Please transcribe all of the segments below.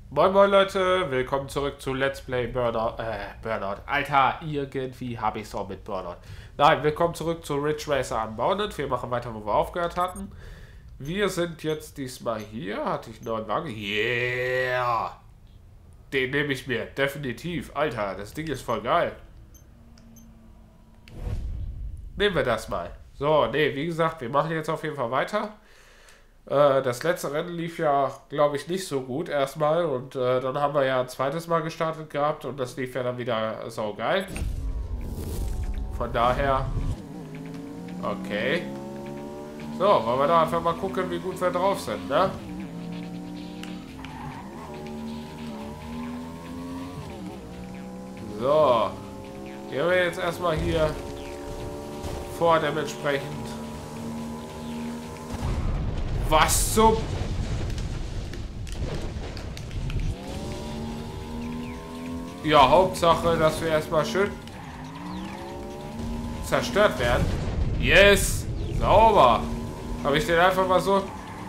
Moin moin Leute, willkommen zurück zu Let's Play Burnout. Alter, irgendwie habe ich es auch mit Burnout. Nein, willkommen zurück zu Ridge Racer Unbounded. Wir machen weiter, wo wir aufgehört hatten. Wir sind jetzt diesmal hier. Hatte ich einen neuen Wagen? Yeah! Den nehme ich mir, definitiv. Alter, das Ding ist voll geil. Nehmen wir das mal. So, nee, wie gesagt, wir machen jetzt auf jeden Fall weiter. Das letzte Rennen lief ja, glaube ich, nicht so gut erstmal und dann haben wir ja ein zweites Mal gestartet gehabt und das lief ja dann wieder so geil. Von daher, okay. So, wollen wir da einfach mal gucken, wie gut wir drauf sind, ne? So, gehen wir jetzt erstmal hier vor dementsprechend. Was zum... Ja, Hauptsache, dass wir erstmal schön zerstört werden. Yes! Sauber! Habe ich den einfach mal so...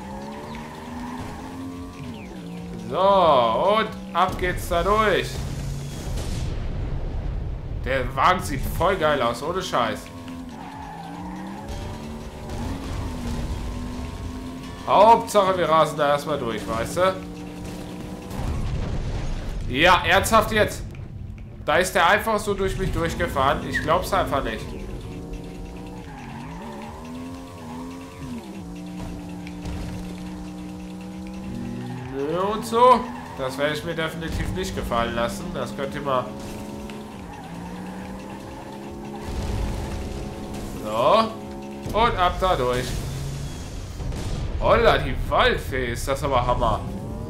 So, und ab geht's da durch. Der Wagen sieht voll geil aus, ohne Scheiß. Hauptsache, wir rasen da erstmal durch, weißt du? Ja, ernsthaft jetzt. Da ist der einfach so durch mich durchgefahren. Ich glaub's einfach nicht. Nö und so. Das werde ich mir definitiv nicht gefallen lassen. Das könnt ihr mal... So. Und ab da durch. Holla, die Waldfee, ist das aber Hammer.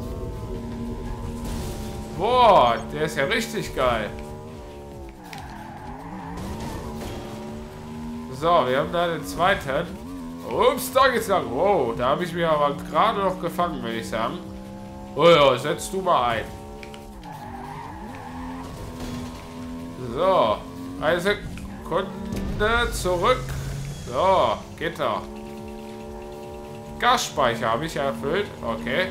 Boah, der ist ja richtig geil. So, wir haben da den zweiten. Ups, da geht's lang. Wow, da habe ich mich aber gerade noch gefangen, würde ich sagen. Oh ja, setz du mal ein. So, eine Sekunde zurück. So, geht da. Gasspeicher habe ich erfüllt. Okay.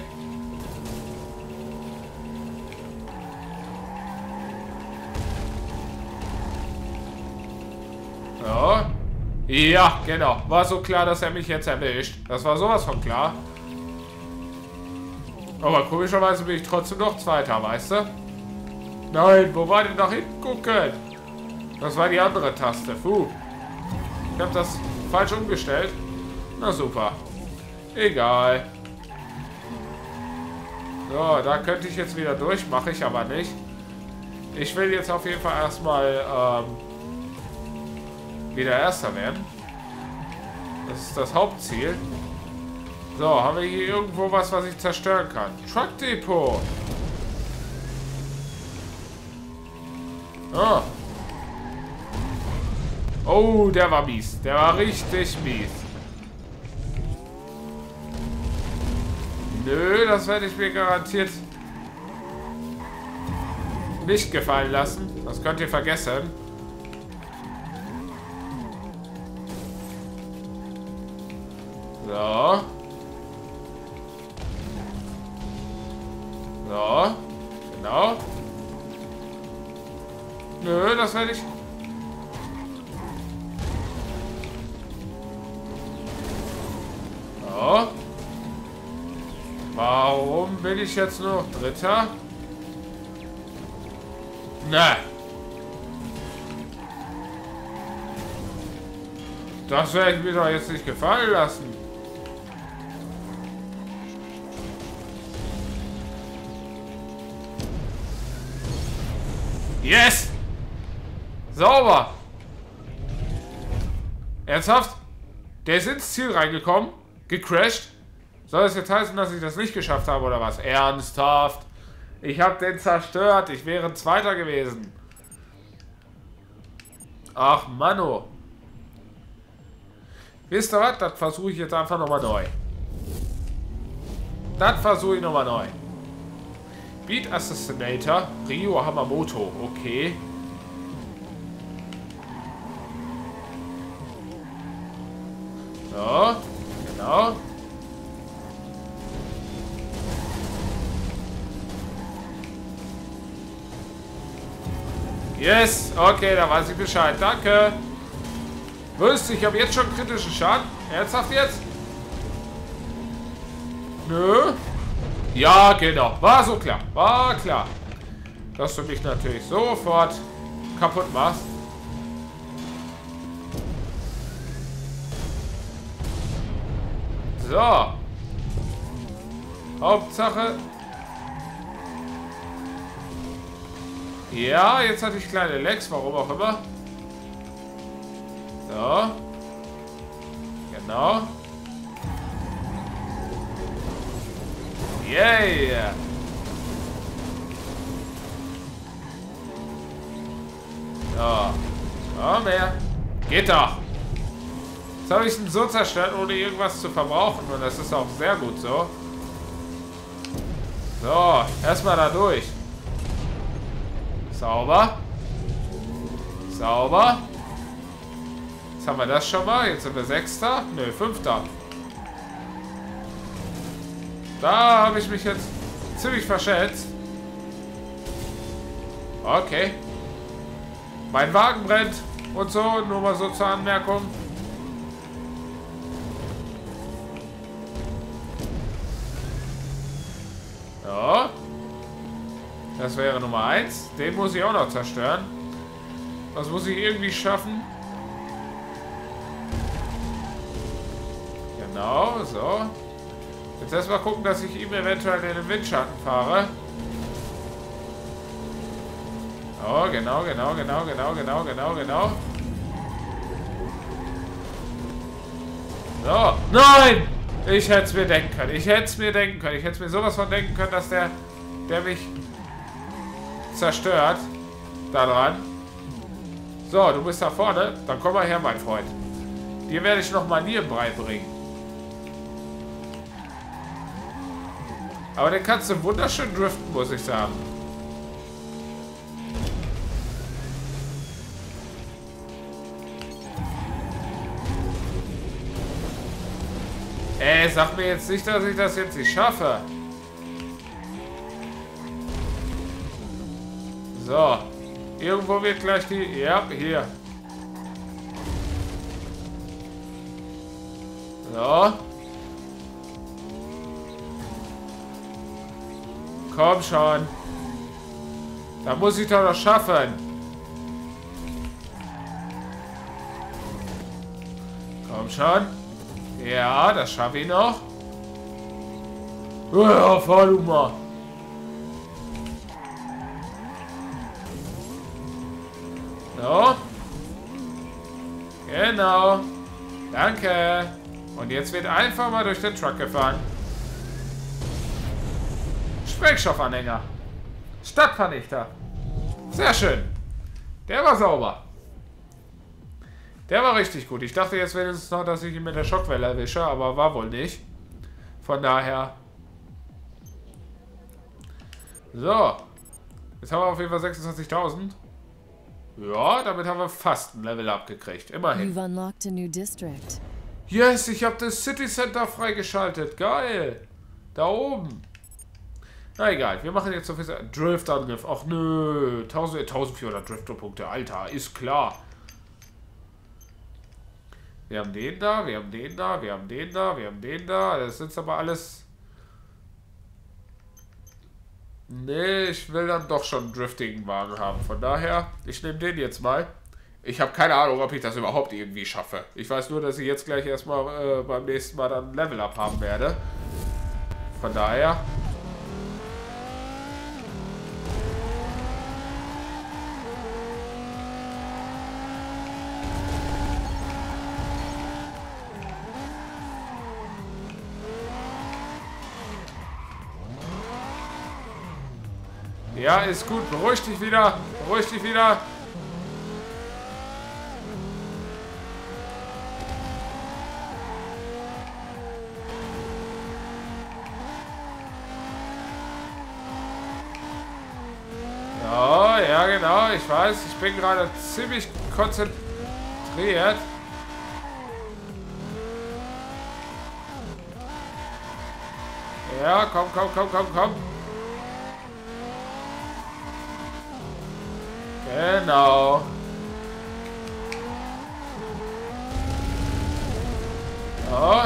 So. Ja, genau. War so klar, dass er mich jetzt erwischt. Das war sowas von klar. Aber komischerweise bin ich trotzdem noch Zweiter, weißt du? Nein, wo war denn nach hinten gucken? Das war die andere Taste. Puh. Ich habe das falsch umgestellt. Na super. Egal. So, da könnte ich jetzt wieder durch. Mache ich aber nicht. Ich will jetzt auf jeden Fall erstmal wieder Erster werden. Das ist das Hauptziel. So, haben wir hier irgendwo was ich zerstören kann? Truck Depot. Ah. Oh, der war mies. Der war richtig mies. Nö, das werde ich mir garantiert nicht gefallen lassen. Das könnt ihr vergessen. So. So. Genau. Nö, das werde ich... So. Warum bin ich jetzt nur noch Dritter? Ne. Das werde ich mir doch jetzt nicht gefallen lassen. Yes! Sauber! Ernsthaft? Der ist ins Ziel reingekommen, gecrashed. Soll das jetzt heißen, dass ich das nicht geschafft habe, oder was? Ernsthaft? Ich habe den zerstört. Ich wäre Zweiter gewesen. Ach, Manno. Wisst ihr was? Das versuche ich jetzt einfach nochmal neu. Das versuche ich nochmal neu. Beat Assassinator. Ryo Hamamoto. Okay. So. Genau. Yes, okay, da weiß ich Bescheid. Danke. Wüsste, ich habe jetzt schon kritischen Schaden. Ernsthaft jetzt? Nö. Ja, genau. War so klar. War klar. Dass du mich natürlich sofort kaputt machst. So. Hauptsache. Ja, jetzt hatte ich kleine Lecks, warum auch immer. So. Genau. Yeah. So. So, mehr. Geht doch. Jetzt habe ich ihn so zerstört, ohne irgendwas zu verbrauchen. Und das ist auch sehr gut so. So, erstmal da durch. Sauber. Sauber. Jetzt haben wir das schon mal. Jetzt sind wir Sechster. Nö, Fünfter. Da habe ich mich jetzt ziemlich verschätzt. Okay. Mein Wagen brennt. Und so, nur mal so zur Anmerkung. So. Das wäre Nummer 1. Den muss ich auch noch zerstören. Das muss ich irgendwie schaffen. Genau, so. Jetzt erstmal gucken, dass ich ihm eventuell in den Windschatten fahre. Oh, genau. So. Nein! Ich hätte es mir denken können. Ich hätte es mir sowas von denken können, dass der mich zerstört. Da dran. So, du bist da vorne. Dann komm mal her, mein Freund. Dir werde ich noch Manieren beibringen. Aber den kannst du wunderschön driften, muss ich sagen. Sag mir jetzt nicht, dass ich das jetzt nicht schaffe. So. Irgendwo wird gleich die... Ja, hier. So. Komm schon. Da muss ich doch noch schaffen. Komm schon. Ja, das schaffe ich noch. Ja, fahr du mal. So. Genau. Danke. Und jetzt wird einfach mal durch den Truck gefahren. Sprengstoffanhänger. Stadtvernichter. Sehr schön. Der war sauber. Der war richtig gut. Ich dachte jetzt wenigstens noch, dass ich ihn mit der Schockwelle erwische, aber war wohl nicht. Von daher. So. Jetzt haben wir auf jeden Fall 26.000. Ja, damit haben wir fast ein Level abgekriegt. Immerhin. You've unlocked a new district. Yes, ich habe das City Center freigeschaltet. Geil. Da oben. Na egal, wir machen jetzt so viel Drift-Angriff. Ach nö, 1400 Drifter-Punkte. Alter, ist klar. Wir haben den da, wir haben den da, wir haben den da, wir haben den da. Das sind aber alles... Nee, ich will dann doch schon einen driftigen Wagen haben. Von daher, ich nehme den jetzt mal. Ich habe keine Ahnung, ob ich das überhaupt irgendwie schaffe. Ich weiß nur, dass ich jetzt gleich erstmal beim nächsten Mal dann ein Level-Up haben werde. Von daher... Ja, ist gut. Beruhig dich wieder. Beruhig dich wieder. Ja, genau. Ich weiß. Ich bin gerade ziemlich konzentriert. Ja, komm. Genau. So.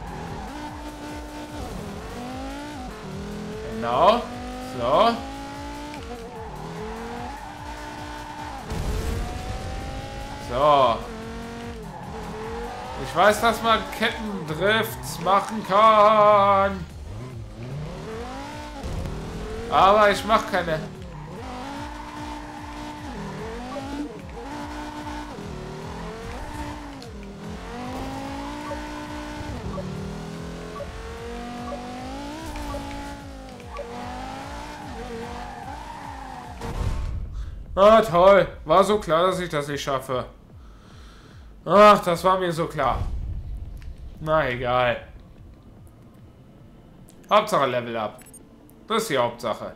Genau. So. So. Ich weiß, dass man Kettendrifts machen kann. Aber ich mache keine. Ah, toll. War so klar, dass ich das nicht schaffe. Ach, das war mir so klar. Na, egal. Hauptsache Level Up. Das ist die Hauptsache.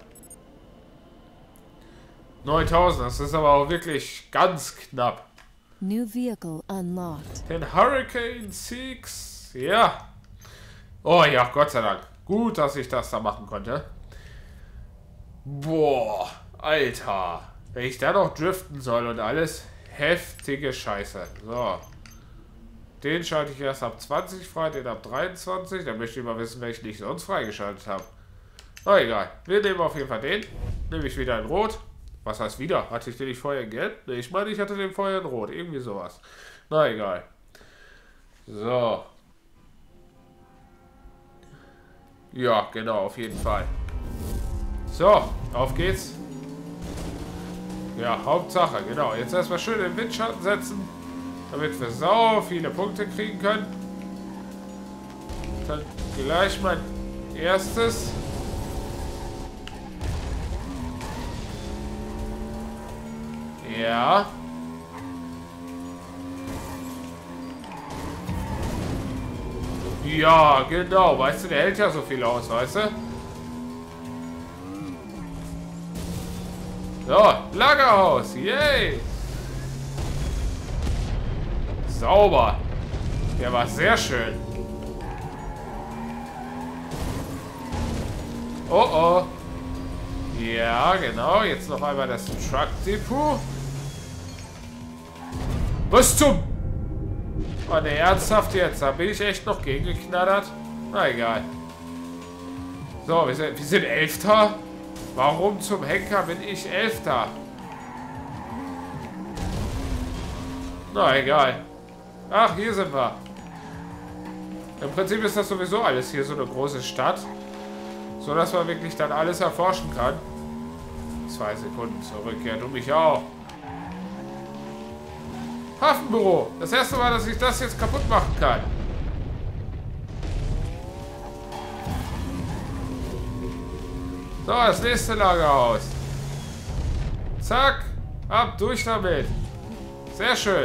9000, das ist aber auch wirklich ganz knapp. New vehicle unlocked. Den Hurricane 6. Ja. Oh ja, Gott sei Dank. Gut, dass ich das da machen konnte. Boah, Alter. Wenn ich da noch driften soll und alles. Heftige Scheiße. So. Den schalte ich erst ab 20 frei, den ab 23. Dann möchte ich mal wissen, welchen ich sonst freigeschaltet habe. Na egal. Wir nehmen auf jeden Fall den. Nehme ich wieder in Rot. Was heißt wieder? Hatte ich den nicht vorher in Gelb? Ne, ich meine, ich hatte den vorher in Rot. Irgendwie sowas. Na egal. So. Ja, genau, auf jeden Fall. So, auf geht's. Ja, Hauptsache, genau. Jetzt erstmal schön den Windschatten setzen, damit wir sau viele Punkte kriegen können. Dann gleich mein erstes. Ja. Ja, genau. Weißt du, der hält ja so viel aus, weißt du? So, Lagerhaus. Yay. Sauber. Der war sehr schön. Oh, oh. Ja, genau. Jetzt noch einmal das Truck Depot. Was zum... Oh ne, ernsthaft jetzt? Da bin ich echt noch gegengeknattert. Na egal. So, wir sind Elfter. Warum zum Henker bin ich Elfter? Na egal. Ach, hier sind wir. Im Prinzip ist das sowieso alles hier so eine große Stadt. So dass man wirklich dann alles erforschen kann. 2 Sekunden zurück. Ja, du mich auch. Hafenbüro. Das erste Mal, dass ich das jetzt kaputt machen kann. So, das nächste Lagerhaus. Zack. Ab, durch damit. Sehr schön.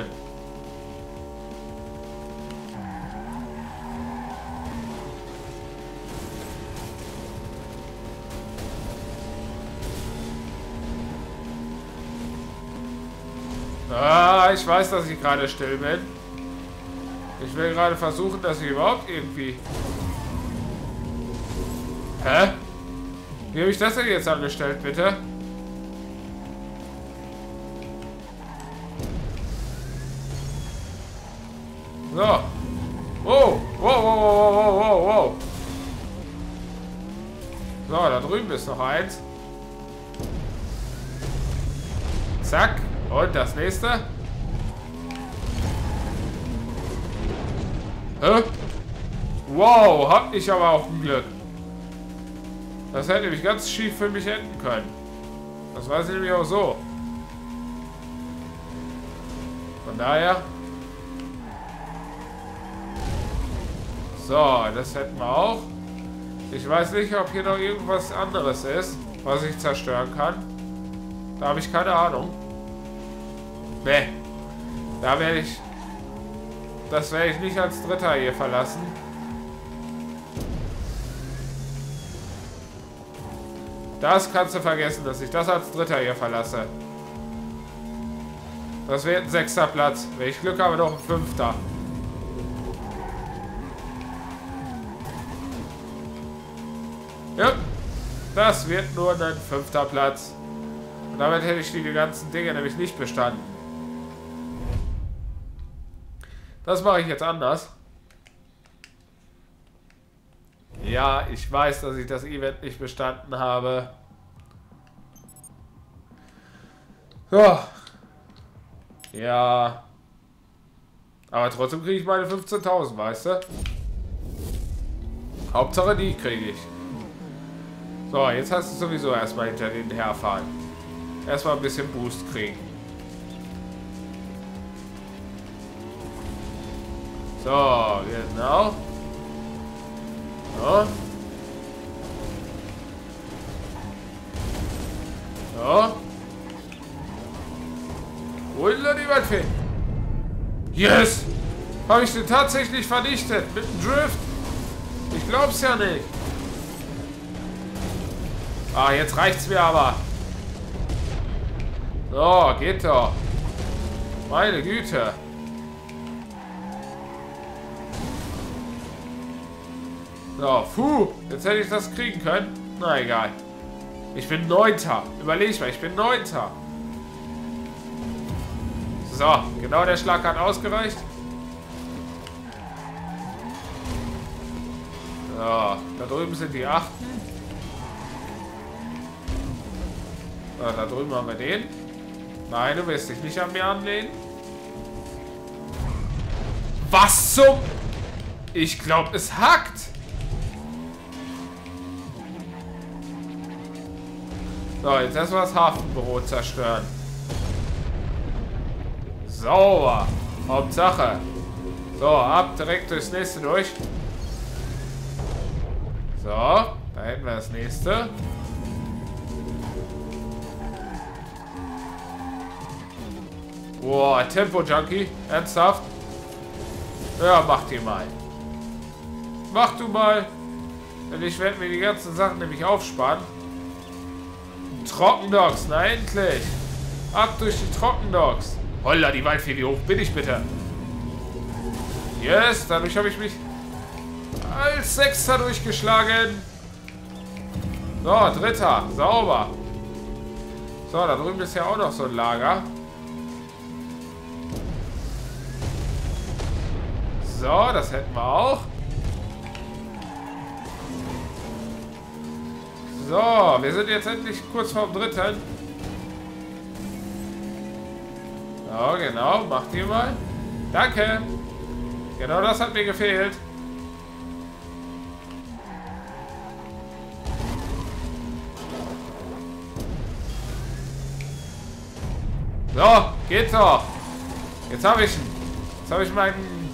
Ah, ich weiß, dass ich gerade still bin. Ich will gerade versuchen, dass ich überhaupt irgendwie... Hä? Wie habe ich das denn jetzt angestellt, bitte? So. Wow. Wow, wow, wow, wow, wow, wow. So, da drüben ist noch eins. Zack. Und das nächste. Hä? Wow, hab ich aber auch ein Glück. Das hätte nämlich ganz schief für mich enden können. Das weiß ich nämlich auch so. Von daher. So, das hätten wir auch. Ich weiß nicht, ob hier noch irgendwas anderes ist, was ich zerstören kann. Da habe ich keine Ahnung. Nee. Da werde ich... Das werde ich nicht als Dritter hier verlassen. Das kannst du vergessen, dass ich das als Dritter hier verlasse. Das wird ein 6. Platz. Wenn ich Glück habe, noch ein 5. Ja. Das wird nur ein 5. Platz. Und damit hätte ich die ganzen Dinge nämlich nicht bestanden. Das mache ich jetzt anders. Ja, ich weiß, dass ich das Event nicht bestanden habe. So. Ja. Aber trotzdem kriege ich meine 15.000, weißt du? Hauptsache die kriege ich. So, jetzt hast du sowieso erstmal hinter denen herfahren. Erstmal ein bisschen Boost kriegen. So, genau. So. So. Wunder die Waldfee. Yes! Habe ich den tatsächlich vernichtet. Mit dem Drift. Ich glaub's ja nicht. Ah, jetzt reicht's mir aber. So, geht doch. Meine Güte. So, puh. Jetzt hätte ich das kriegen können. Na egal. Ich bin 9. Überleg mal, ich bin 9. So, genau der Schlag hat ausgereicht. So, da drüben sind die 8. So, da drüben haben wir den. Nein, du wirst dich nicht an mir anlehnen. Was zum... Ich glaube, es hackt. So, jetzt erstmal das Hafenbüro zerstören. Sauber. Hauptsache. So, ab direkt durchs nächste durch. So, da hätten wir das nächste. Boah, Tempo-Junkie. Ernsthaft? Ja, mach die mal. Mach du mal. Denn ich werde mir die ganzen Sachen nämlich aufsparen. Trockendocks, na endlich. Ab durch die Trockendocks. Holla, die Waldfee, wie hoch bin ich bitte? Yes, dadurch habe ich mich als 6. durchgeschlagen. So, 3. Sauber. So, da drüben ist ja auch noch so ein Lager. So, das hätten wir auch. So, wir sind jetzt endlich kurz vorm 3. So, genau, mach die mal. Danke. Genau das hat mir gefehlt. So, geht doch. Jetzt habe ich ihn. Jetzt habe ich meinen